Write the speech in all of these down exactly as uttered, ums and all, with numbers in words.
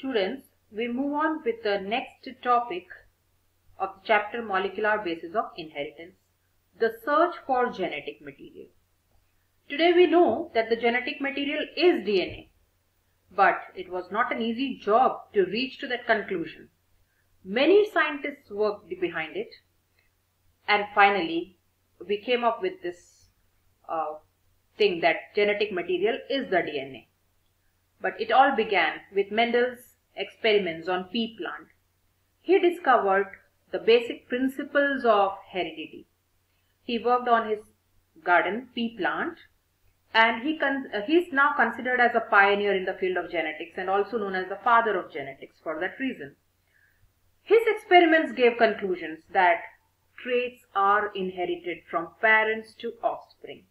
Students, we move on with the next topic of the chapter Molecular Basis of Inheritance, the search for genetic material. Today we know that the genetic material is D N A, but it was not an easy job to reach to that conclusion. Many scientists worked behind it, and finally we came up with this uh, thing that genetic material is the D N A. But it all began with Mendel's experiments on pea plant. He discovered the basic principles of heredity. He worked on his garden pea plant, and he uh, he is now considered as a pioneer in the field of genetics and also known as the father of genetics for that reason. His experiments gave conclusions that traits are inherited from parents to offspring.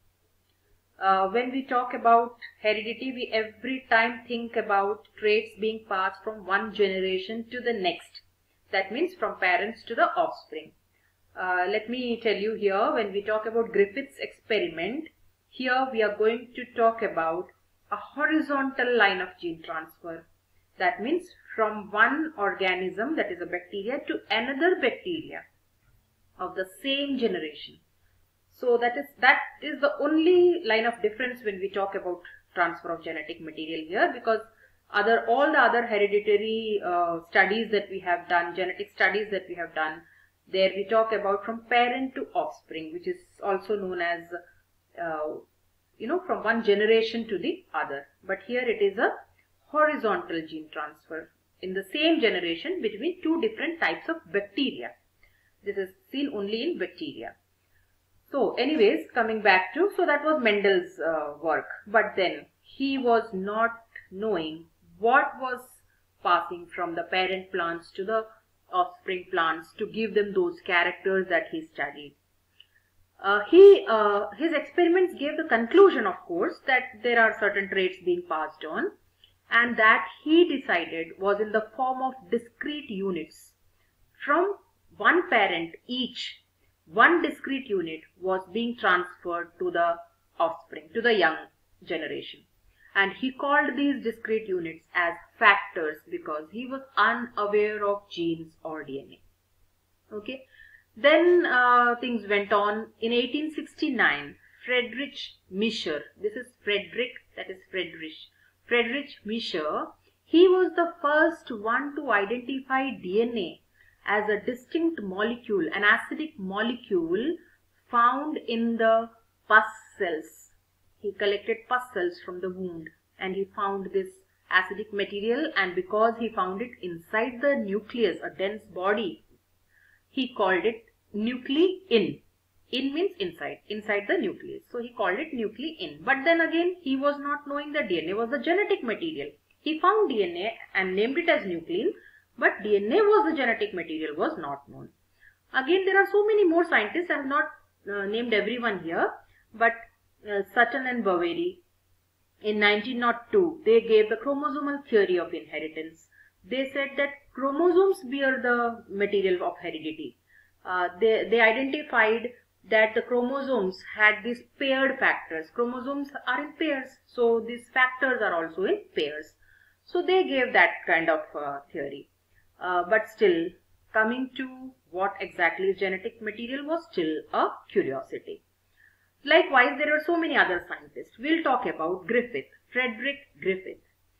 Uh, when we talk about heredity, we every time think about traits being passed from one generation to the next. That means from parents to the offspring. Uh, let me tell you here, when we talk about Griffith's experiment, here we are going to talk about a horizontal line of gene transfer. That means from one organism, that is a bacteria, to another bacteria of the same generation. So that is that is the only line of difference when we talk about transfer of genetic material here, because other all the other hereditary uh, studies that we have done, genetic studies that we have done, there we talk about from parent to offspring, which is also known as uh, you know from one generation to the other. But here it is a horizontal gene transfer in the same generation between two different types of bacteria. This is seen only in bacteria. So anyways, coming back to, so that was Mendel's uh, work, but then he was not knowing what was passing from the parent plants to the offspring plants to give them those characters that he studied. Uh, he, uh, his experiments gave the conclusion, of course, that there are certain traits being passed on, and that he decided was in the form of discrete units. From one parent each, one discrete unit was being transferred to the offspring, to the young generation. And he called these discrete units as factors because he was unaware of genes or D N A. Okay. Then uh, things went on. In eighteen sixty-nine, Friedrich Miescher, this is Frederick, that is Friedrich, Friedrich Miescher, he was the first one to identify D N A as a distinct molecule, an acidic molecule found in the pus cells. He collected pus cells from the wound and he found this acidic material, and because he found it inside the nucleus, a dense body, he called it nuclein. In means inside, inside the nucleus. So he called it nuclein. But then again, he was not knowing that D N A was the genetic material. He found D N A and named it as nuclein, but D N A was the genetic material, was not known. Again, there are so many more scientists. I have not uh, named everyone here, but uh, Sutton and Boveri in nineteen oh two, they gave the chromosomal theory of inheritance. They said that chromosomes bear the material of heredity. Uh, they, they identified that the chromosomes had these paired factors. Chromosomes are in pairs, so these factors are also in pairs. So they gave that kind of uh, theory. Uh, but still, coming to what exactly is genetic material was still a curiosity. Likewise, there are so many other scientists. We'll talk about Griffith, Frederick Griffith.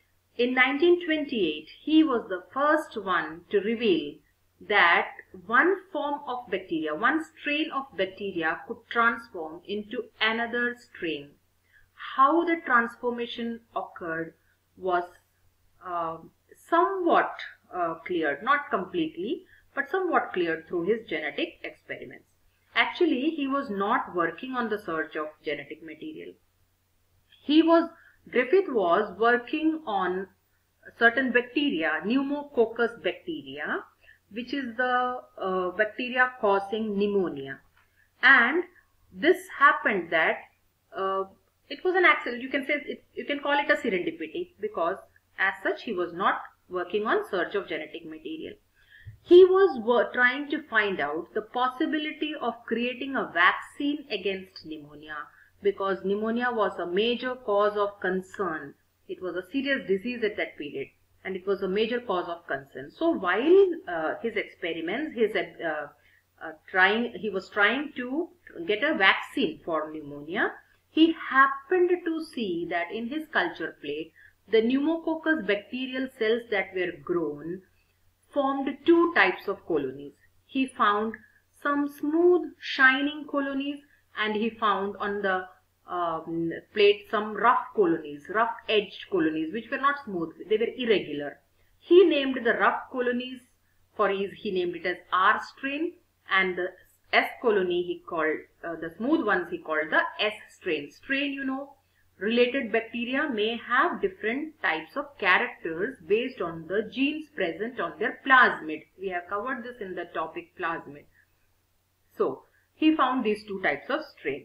In nineteen twenty-eight, he was the first one to reveal that one form of bacteria, one strain of bacteria could transform into another strain. How the transformation occurred was uh, somewhat Uh, cleared, not completely, but somewhat cleared through his genetic experiments. Actually, he was not working on the search of genetic material. He was, Griffith was working on certain bacteria, pneumococcus bacteria, which is the uh, bacteria causing pneumonia. And this happened that uh, it was an accident. You can say it, you can call it a serendipity, because as such he was not working on search of genetic material. He was trying to find out the possibility of creating a vaccine against pneumonia, because pneumonia was a major cause of concern. It was a serious disease at that period. and it was a major cause of concern. So while uh, his experiments, his uh, uh, trying, he was trying to get a vaccine for pneumonia, he happened to see that in his culture plate, the pneumococcus bacterial cells that were grown formed two types of colonies. He found some smooth, shining colonies, and he found on the um, plate some rough colonies, rough edged colonies, which were not smooth, they were irregular. He named the rough colonies for his, he named it as R strain, and the S colony he called, uh, the smooth ones he called the S strain. Strain, you know, related bacteria may have different types of characters based on the genes present on their plasmid. We have covered this in the topic plasmid. So, he found these two types of strain,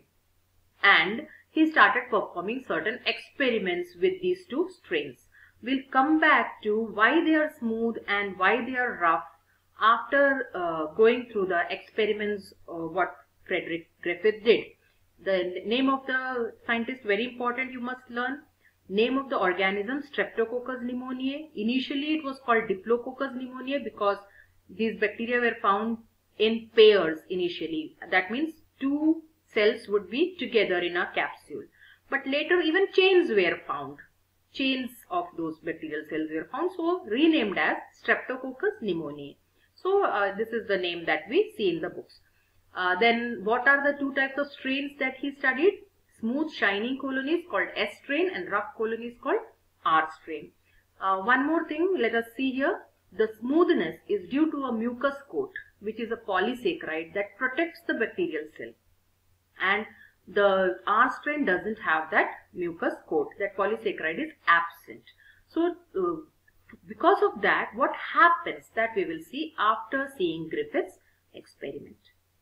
and he started performing certain experiments with these two strains. We'll come back to why they are smooth and why they are rough after uh, going through the experiments uh, what Frederick Griffith did. The name of the scientist, very important, you must learn. Name of the organism, Streptococcus pneumoniae. Initially it was called Diplococcus pneumoniae because these bacteria were found in pairs initially. That means two cells would be together in a capsule. But later even chains were found. Chains of those bacterial cells were found, so renamed as Streptococcus pneumoniae. So uh, this is the name that we see in the books. Uh, then what are the two types of strains that he studied? Smooth shining colonies called S strain and rough colonies called R strain. Uh, one more thing, let us see here. The smoothness is due to a mucus coat, which is a polysaccharide that protects the bacterial cell. And the R strain doesn't have that mucus coat. That polysaccharide is absent. So uh, because of that, what happens that we will see after seeing Griffith's experiment.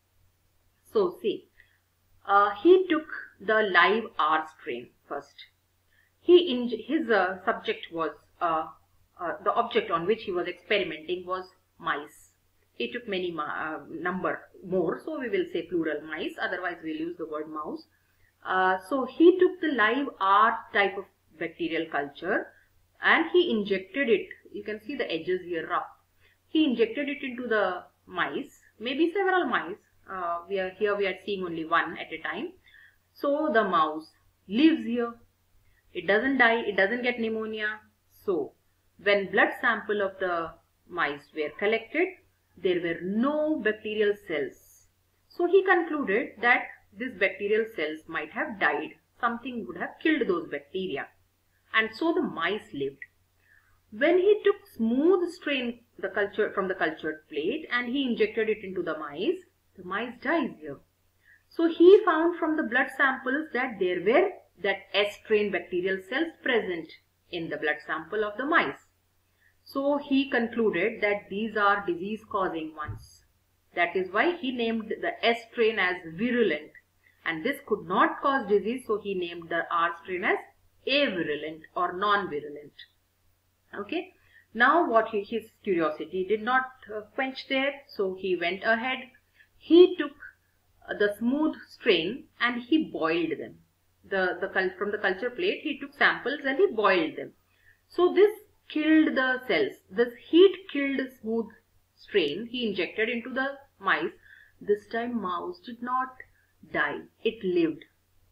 So see, uh, he took the live R strain first. He in his uh, subject was uh, uh, the object on which he was experimenting was mice. He took many uh, number more, so we will say plural mice. Otherwise, we will use the word mouse. Uh, so he took the live R type of bacterial culture and he injected it. You can see the edges here rough. He injected it into the mice, maybe several mice. Uh, we are here we are seeing only one at a time. So the mouse lives here. It doesn't die, it doesn't get pneumonia. So when blood sample of the mice were collected, there were no bacterial cells. So he concluded that these bacterial cells might have died. Something would have killed those bacteria. And so the mice lived. When he took smooth strain the culture from the cultured plate and he injected it into the mice, the mice dies here. So he found from the blood samples that there were that S strain bacterial cells present in the blood sample of the mice. So he concluded that these are disease causing ones. That is why he named the S strain as virulent, and this could not cause disease, so he named the R strain as avirulent or non-virulent. Okay. Now what he, his curiosity did not uh, quench there, so he went ahead. He took uh, the smooth strain and he boiled them. The, the from the culture plate he took samples and he boiled them. So this killed the cells. This heat killed smooth strain he injected into the mice. This time mouse did not die. It lived.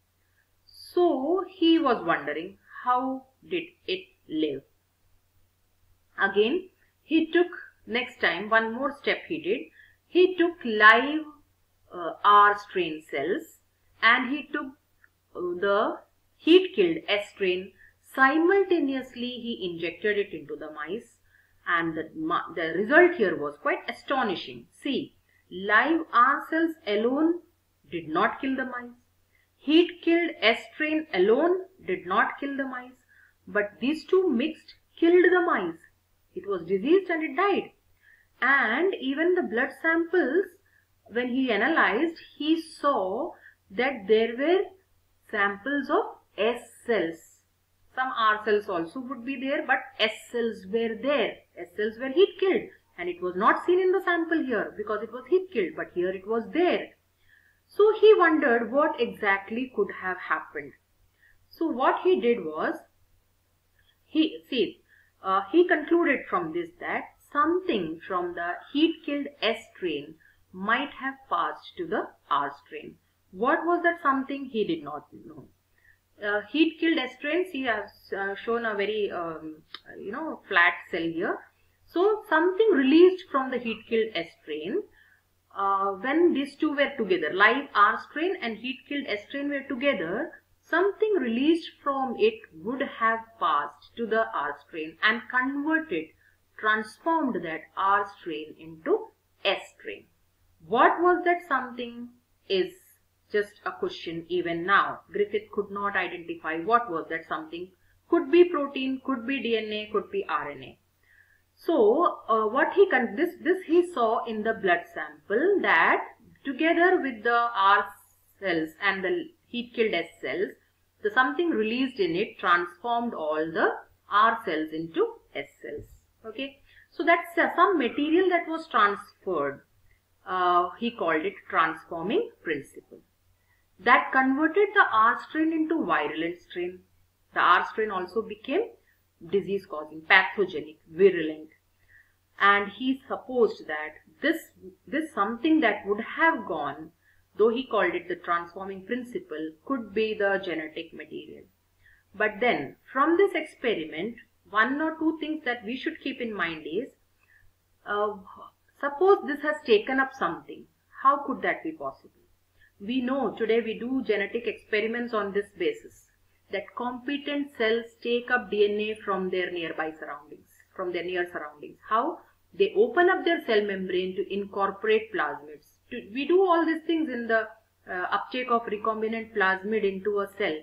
So he was wondering, how did it live? Again, he took next time one more step he did. He took live uh, R strain cells and he took uh, the heat killed S strain. Simultaneously he injected it into the mice, and the, the result here was quite astonishing. See, live R cells alone did not kill the mice. Heat killed S strain alone did not kill the mice, but these two mixed killed the mice. It was diseased and it died. And even the blood samples, when he analyzed, he saw that there were samples of S cells. Some R cells also would be there, but S cells were there. S cells were heat killed, and it was not seen in the sample here because it was heat killed, but here it was there. So he wondered what exactly could have happened. So what he did was, he see, uh, he concluded from this that something from the heat-killed S strain might have passed to the R strain. What was that something? He did not know. Uh, heat-killed S strains, he has uh, shown a very um, you know flat cell here. So something released from the heat-killed S strain uh, when these two were together, live R strain and heat-killed S strain were together, something released from it would have passed to the R strain and converted, transformed that R strain into S strain. What was that something is just a question even now. Griffith could not identify what was that something. Could be protein, could be D N A, could be R N A. So uh, what he con this this he saw in the blood sample, that together with the R cells and the heat-killed S cells, the something released in it transformed all the R cells into S cells. Okay, so that's uh, some material that was transferred. Uh, he called it transforming principle. That converted the R strain into virulent strain. The R strain also became disease causing, pathogenic, virulent. And he supposed that this, this something that would have gone, though he called it the transforming principle, could be the genetic material. But then from this experiment, one or two things that we should keep in mind is, uh, suppose this has taken up something. How could that be possible? We know today we do genetic experiments on this basis, that competent cells take up D N A from their nearby surroundings, from their near surroundings. How? They open up their cell membrane to incorporate plasmids. We do all these things in the uh, uptake of recombinant plasmid into a cell.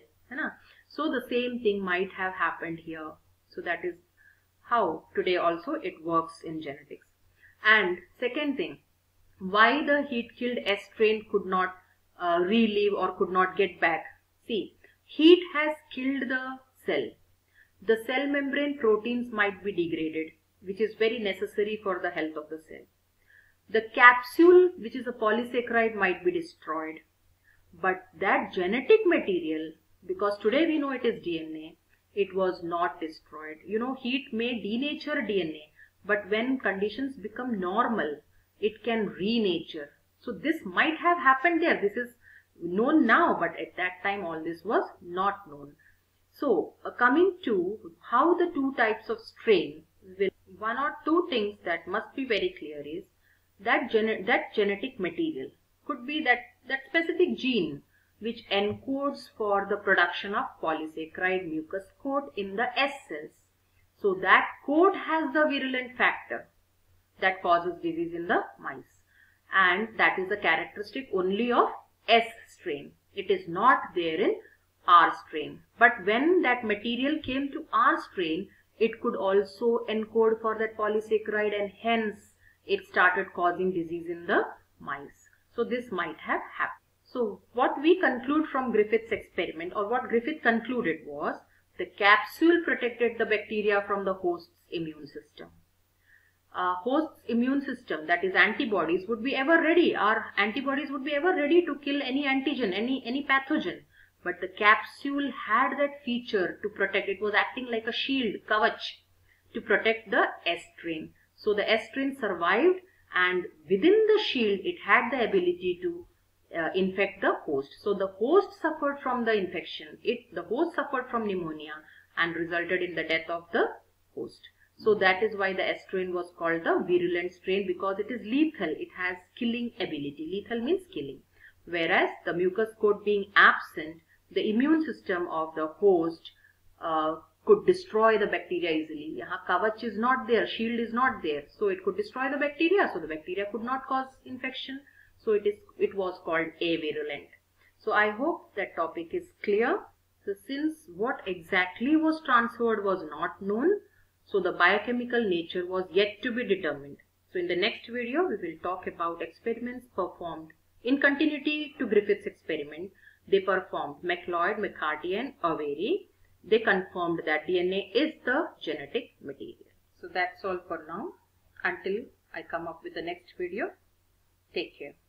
So the same thing might have happened here. So that is how today also it works in genetics. And second thing, why the heat-killed S strain could not uh, relive or could not get back. See, heat has killed the cell. The cell membrane proteins might be degraded, which is very necessary for the health of the cell. The capsule, which is a polysaccharide, might be destroyed. But that genetic material, because today we know it is D N A, it was not destroyed. You know, heat may denature D N A, but when conditions become normal, it can renature. So this might have happened there. This is known now, but at that time all this was not known. So uh, coming to how the two types of strain will, one or two things that must be very clear is that gene that genetic material could be that that specific gene which encodes for the production of polysaccharide mucus coat in the S cells. So that coat has the virulent factor that causes disease in the mice, and that is the characteristic only of S strain. It is not there in R strain. But when that material came to R strain, it could also encode for that polysaccharide, and hence it started causing disease in the mice. So this might have happened. So what we conclude from Griffith's experiment, or what Griffith concluded, was the capsule protected the bacteria from the host's immune system. Uh, host's immune system, that is antibodies, would be ever ready. Our antibodies would be ever ready to kill any antigen, any, any pathogen. But the capsule had that feature to protect. It was acting like a shield, kavach, to protect the S strain. So the S strain survived, and within the shield it had the ability to uh, infect the host. So the host suffered from the infection. It, the host suffered from pneumonia and resulted in the death of the host. So that is why the S strain was called the virulent strain, because it is lethal. It has killing ability. Lethal means killing. Whereas the mucus coat being absent, the immune system of the host uh, could destroy the bacteria easily. Yahan kavach is not there, shield is not there, so it could destroy the bacteria. So the bacteria could not cause infection. So it is it was called avirulent. So I hope that topic is clear. So since what exactly was transferred was not known, so the biochemical nature was yet to be determined. So in the next video, we will talk about experiments performed in continuity to Griffith's experiment. They performed MacLeod, McCarty and Avery. They confirmed that D N A is the genetic material. So that's all for now. Until I come up with the next video, take care.